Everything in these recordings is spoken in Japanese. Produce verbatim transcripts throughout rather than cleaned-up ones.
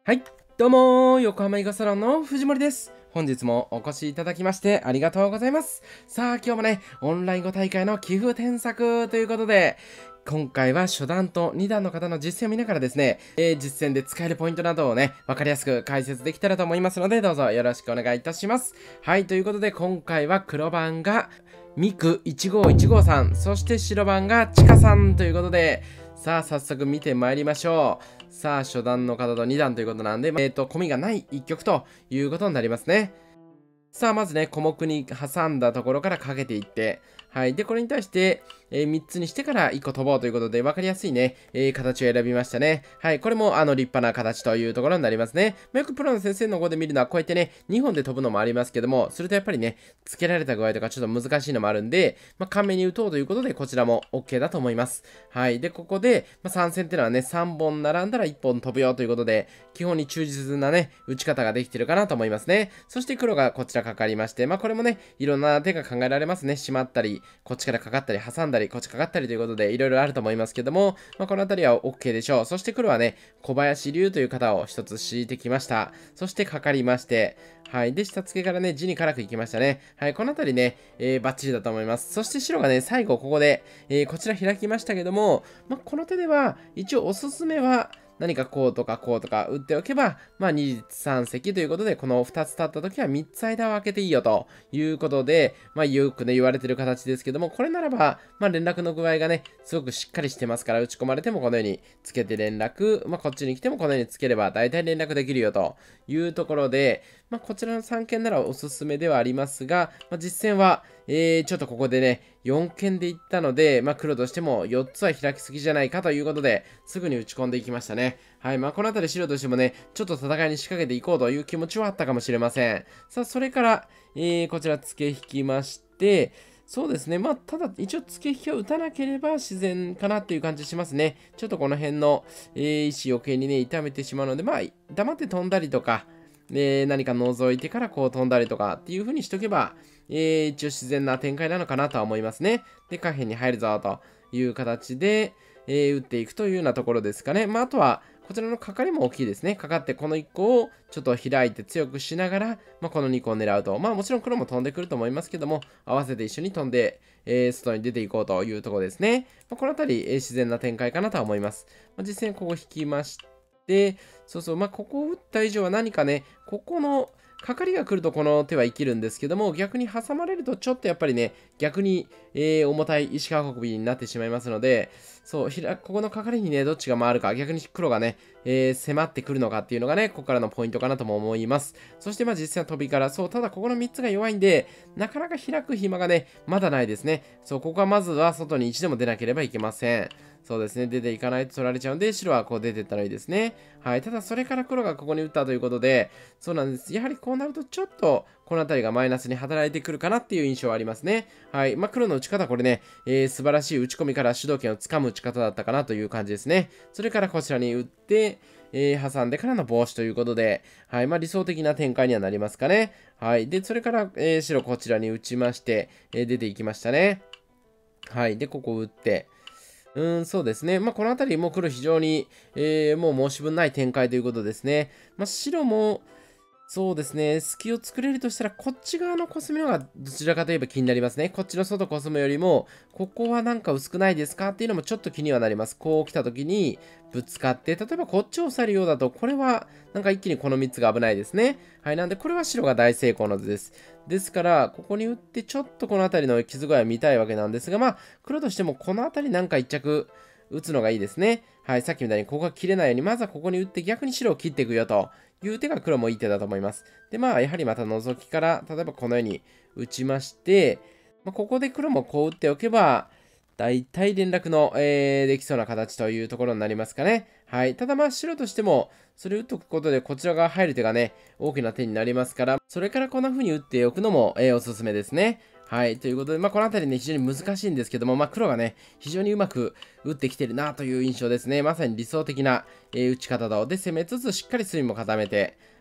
はい、どうもー、横浜囲碁サロンの藤森です。本日もお越しいただきましてありがとうございます。さあ、今日もね、オンライン碁大会の棋譜添削ということで、今回は初段とに段の方の実践を見ながらですね、えー、実践で使えるポイントなどをね、わかりやすく解説できたらと思いますので、どうぞよろしくお願いいたします。はい、ということで今回は黒番がミクいちごいちごさん、そして白番がチカさんということで、さあ、早速見てまいりましょう。さあ、初段の方とに段ということなんで、えっと、コミがないいっ局ということになりますね。さあ、まずね、小目に挟んだところからかけていって、はい。で、これに対して、えー、みっつにしてからいっこ飛ぼうということで、分かりやすいね、えー、形を選びましたね。はい。これも、あの、立派な形というところになりますね。まあ、よくプロの先生の碁で見るのは、こうやってね、にほんで飛ぶのもありますけども、それとやっぱりね、つけられた具合とかちょっと難しいのもあるんで、まあ、簡明に打とうということで、こちらも OK だと思います。はい。で、ここで、まあ、参戦っていうのはね、さんぼん並んだらいっぽん飛ぶよということで、基本に忠実なね、打ち方ができてるかなと思いますね。そして黒がこちらかかりまして、まあ、これもね、いろんな手が考えられますね。しまったり、こっちからかかったり、挟んだり、こっちかかったりということで、いろいろあると思いますけども、まあ、この辺りは OK でしょう。そして黒はね、小林流という方を一つ敷いてきました。そしてかかりまして、はい。で、下付けからね、地に辛くいきましたね。はい。この辺りね、えー、バッチリだと思います。そして白がね、最後ここで、えー、こちら開きましたけども、まあ、この手では、一応おすすめは、何かこうとかこうとか打っておけば、まあにさん石ということで、このふたつ立った時はみっつ間を空けていいよということで、まあよくね言われてる形ですけども、これならば、まあ連絡の具合がね、すごくしっかりしてますから、打ち込まれてもこのようにつけて連絡、まあこっちに来てもこのようにつければ大体連絡できるよというところで、まあこちらのさんけんならおすすめではありますが、まあ実戦は、えー、ちょっとここでね、よんけんでいったので、まあ、黒としてもよっつは開きすぎじゃないかということで、すぐに打ち込んでいきましたね。はい。まあ、この辺り白としてもね、ちょっと戦いに仕掛けていこうという気持ちはあったかもしれません。さあ、それから、えー、こちら付け引きまして、そうですね。まあ、ただ、一応、付け引きを打たなければ自然かなっていう感じしますね。ちょっとこの辺の、えー、石余計にね、痛めてしまうので、まあ、黙って飛んだりとか、で、何か覗いてからこう飛んだりとかっていう風にしとけば、えー、一応自然な展開なのかなとは思いますね。で、下辺に入るぞという形で、えー、打っていくというようなところですかね。まあ、あとは、こちらのかかりも大きいですね。かかってこのいっこをちょっと開いて強くしながら、まあ、このにこを狙うと。まあもちろん黒も飛んでくると思いますけども、合わせて一緒に飛んで、えー、外に出ていこうというところですね。まあ、この辺り、えー、自然な展開かなとは思います。まあ、実戦ここ引きまして、そうそう、まあここを打った以上は何かね、ここのかかりが来るとこの手は生きるんですけども、逆に挟まれるとちょっとやっぱりね、逆に、えー、重たい石川運びになってしまいますので、そう、ひらここのかかりにね、どっちが回るか、逆に黒がね、えー、迫ってくるのかっていうのがね、ここからのポイントかなとも思います。そしてまあ実際は飛びから、そう、ただここのみっつが弱いんで、なかなか開く暇がね、まだないですね。そう、ここはまずは外に一度も出なければいけません。そうですね。出ていかないと取られちゃうんで、白はこう出ていったらいいですね。はい。ただ、それから黒がここに打ったということで、そうなんです。やはりこうなると、ちょっと、この辺りがマイナスに働いてくるかなっていう印象はありますね。はい。まあ、黒の打ち方、これね、えー、素晴らしい打ち込みから主導権をつかむ打ち方だったかなという感じですね。それからこちらに打って、えー、挟んでからの帽子ということで、はい。まあ、理想的な展開にはなりますかね。はい。で、それから、えー、白こちらに打ちまして、えー、出ていきましたね。はい。で、ここ打って、うーん、そうですね。まあ、この辺りも黒非常に、えー、もう申し分ない展開ということですね。まあ、白も、そうですね。隙を作れるとしたら、こっち側のコスミの方がどちらかといえば気になりますね。こっちの外コスムよりも、ここはなんか薄くないですかっていうのもちょっと気にはなります。こう来た時にぶつかって、例えばこっちを押さえるようだと、これはなんか一気にこのみっつが危ないですね。はい。なんで、これは白が大成功の図です。ですから、ここに打ってちょっとこの辺りの傷具合を見たいわけなんですが、まあ、黒としてもこの辺りなんか一着、打つのがいいですね。はい、さっきみたいにここが切れないように、まずはここに打って逆に白を切っていくよという手が黒もいい手だと思います。で、まあ、やはりまた覗きから、例えばこのように打ちまして、まあ、ここで黒もこう打っておけば、大体連絡の、えー、できそうな形というところになりますかね。はい。ただまあ白としても、それを打っておくことでこちら側入る手がね、大きな手になりますから、それからこんな風に打っておくのも、えー、おすすめですね。はい。ということで、まあこの辺りね、非常に難しいんですけども、まあ黒がね、非常にうまく打ってきてるなという印象ですね。まさに理想的な、えー、打ち方と。で、攻めつつしっかり隅も固めて、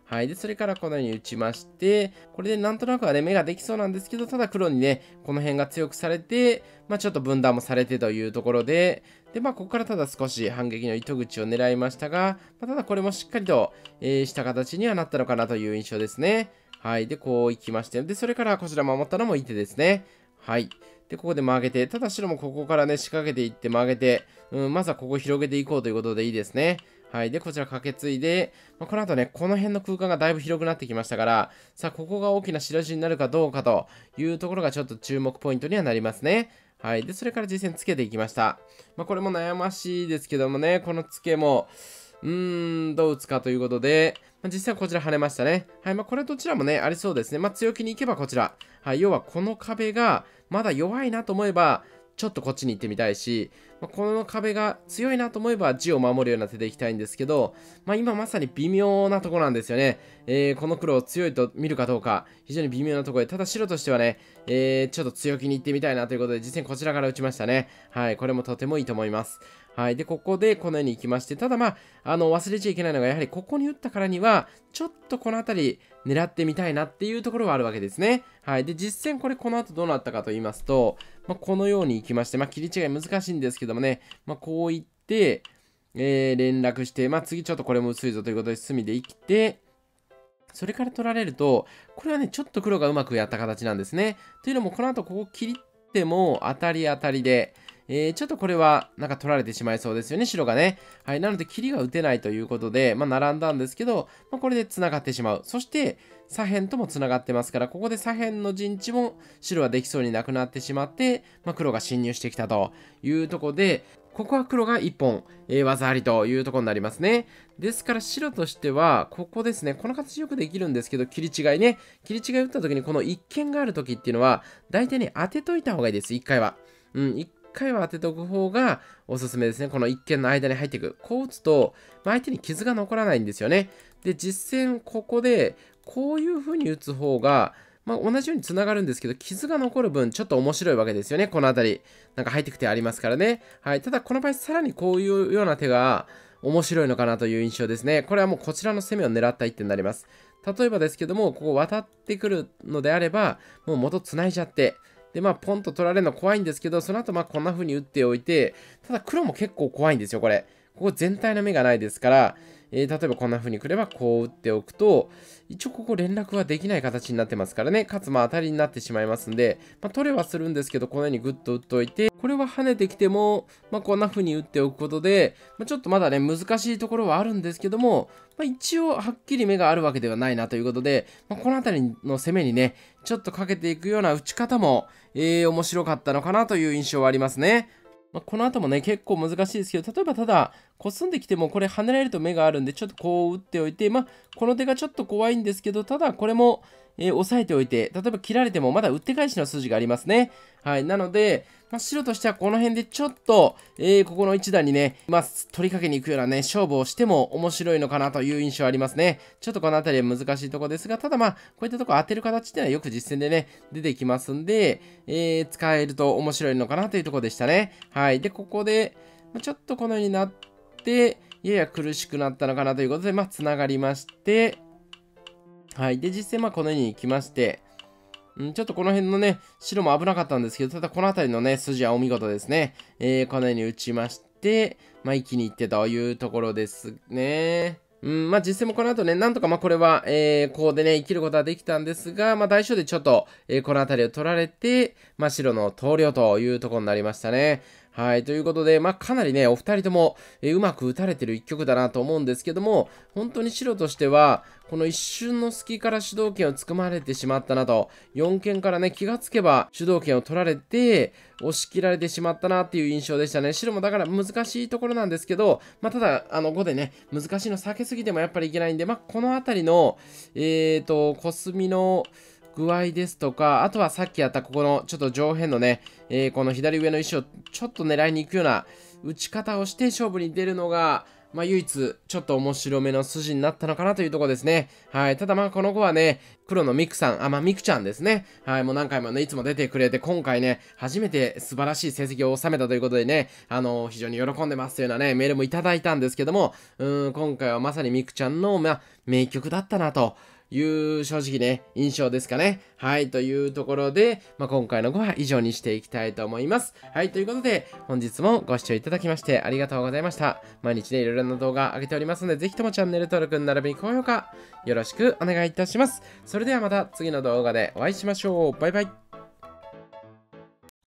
はい。で、それからこのように打ちまして、これでなんとなくはね、目ができそうなんですけど、ただ黒にね、この辺が強くされて、まあちょっと分断もされてというところで、で、まあここからただ少し反撃の糸口を狙いましたが、まあ、ただこれもしっかりと、えー、した形にはなったのかなという印象ですね。はい。で、こう行きまして、で、それからこちら守ったのもいい手ですね。はい。で、ここで曲げて、ただ白もここからね、仕掛けていって曲げて、うん、まずはここを広げていこうということでいいですね。はい。で、こちらかけ継いで、まあ、この後ね、この辺の空間がだいぶ広くなってきましたから、さあ、ここが大きな白地になるかどうかというところがちょっと注目ポイントにはなりますね。はい。で、それから実戦つけていきました。まあ、これも悩ましいですけどもね、このツケも、うーん、どう打つかということで、まあ、実際はこちら跳ねましたね。はい。まあ、これどちらもね、ありそうですね。まあ、強気に行けばこちら。はい。要はこの壁がまだ弱いなと思えば、ちょっとこっちに行ってみたいし、まあ、この壁が強いなと思えば地を守るような手でいきたいんですけど、まあ、今まさに微妙なところなんですよね。えー、この黒を強いと見るかどうか、非常に微妙なところで、ただ白としてはね、えー、ちょっと強気に行ってみたいなということで、実際こちらから打ちましたね。はい、これもとてもいいと思います。はい。で、ここでこのように行きまして、ただまあ、あの、忘れちゃいけないのが、やはりここに打ったからには、ちょっとこの辺り狙ってみたいなっていうところはあるわけですね。はい。で、実戦これこの後どうなったかと言いますと、まあ、このように行きまして、まあ、切り違い難しいんですけどもね、まあ、こういって、えー、連絡して、まあ、次ちょっとこれも薄いぞということで、隅で生きて、それから取られると、これはね、ちょっと黒がうまくやった形なんですね。というのも、この後ここ切っても当たり当たりで、えー、ちょっとこれはなんか取られてしまいそうですよね、白がね。はい、なので、切りが打てないということで、まあ、並んだんですけど、まあ、これで繋がってしまう。そして、左辺とも繋がってますから、ここで左辺の陣地も白はできそうになくなってしまって、まあ、黒が侵入してきたというところで、ここは黒がいっぽん、えー、技ありというところになりますね。ですから白としては、ここですね、この形よくできるんですけど、切り違いね。切り違い打った時にこの一見がある時っていうのは、大体ね、当てといた方がいいです、いっかいは。うん、いっかいは当てておく方がおすすめですね。この一見の間に入っていく。こう打つと、まあ、相手に傷が残らないんですよね。で、実戦ここで、こういう風に打つ方が、まあ、同じように繋がるんですけど、傷が残る分、ちょっと面白いわけですよね。この辺り。なんか入ってく手ありますからね。はい。ただ、この場合、さらにこういうような手が面白いのかなという印象ですね。これはもうこちらの攻めを狙った一手になります。例えばですけども、ここ渡ってくるのであれば、もう元繋いじゃって、で、まあ、ポンと取られるの怖いんですけど、その後、まあ、こんな風に打っておいて、ただ黒も結構怖いんですよ、これ。ここ全体の目がないですから、えー、例えばこんな風に来れば、こう打っておくと、一応ここ連絡はできない形になってますからね。かつ、まあ、当たりになってしまいますんで、まあ、取れはするんですけど、このようにグッと打っておいて、これは跳ねてきても、まあ、こんな風に打っておくことで、まあ、ちょっとまだね、難しいところはあるんですけども、まあ、一応、はっきり目があるわけではないなということで、まあ、この辺りの攻めにね、ちょっとかけていくような打ち方も、えー、面白かったのかなという印象はありますね。まあ、この後もね、結構難しいですけど、例えばただ、こすんできてもこれ跳ねられると目があるんで、ちょっとこう打っておいて、まあ、この手がちょっと怖いんですけど、ただこれも、えー、押さえておいて、例えば切られてもまだ打って返しの筋がありますね。はい。なので、まあ、白としてはこの辺でちょっと、えー、ここの一段にね、まあ、取りかけに行くようなね、勝負をしても面白いのかなという印象ありますね。ちょっとこの辺りは難しいところですが、ただまあ、こういったところ当てる形っていうのはよく実戦でね、出てきますんで、えー、使えると面白いのかなというところでしたね。はい。で、ここで、ちょっとこのようになって、やや苦しくなったのかなということで、まあ、つながりまして、はい。で、実戦、まあ、このように行きまして、うん、ちょっとこの辺のね、白も危なかったんですけど、ただこの辺りのね、筋はお見事ですね。えー、このように打ちまして、まあ、一気にいってというところですね。うん、まあ実戦もこの後ね、なんとかまあこれは、えー、こうでね、生きることはできたんですが、まあ大将でちょっと、えー、この辺りを取られて、まあ白の投了というところになりましたね。はい。ということで、まあ、かなりね、お二人とも、えーうまく打たれてる一局だなと思うんですけども、本当に白としては、この一瞬の隙から主導権をつかまれてしまったなと、よんけんからね、気がつけば主導権を取られて、押し切られてしまったなっていう印象でしたね。白もだから難しいところなんですけど、まあ、ただ、あの、ごでね、難しいの避けすぎてもやっぱりいけないんで、まあ、このあたりの、えーと、コスミの、具合ですとか、あとはさっきやったここのちょっと上辺のね、えー、この左上の石をちょっと狙いに行くような打ち方をして勝負に出るのが、 まあ、唯一、ちょっと面白めの筋になったのかなというところですね。はい。ただまあ、この子はね、黒のミクさん、あ、まあ、ミクちゃんですね。はい。もう何回もね、いつも出てくれて、今回ね、初めて素晴らしい成績を収めたということでね、あのー、非常に喜んでますというようなね、メールもいただいたんですけども、うーん、今回はまさにミクちゃんの、まあ、名曲だったなと。いう正直ね、印象ですかね。はい、というところで、まあ、今回のごは以上にしていきたいと思います。はい、ということで、本日もご視聴いただきましてありがとうございました。毎日ね、いろいろな動画上げておりますので、ぜひともチャンネル登録並びに高評価、よろしくお願いいたします。それではまた次の動画でお会いしましょう。バイバイ。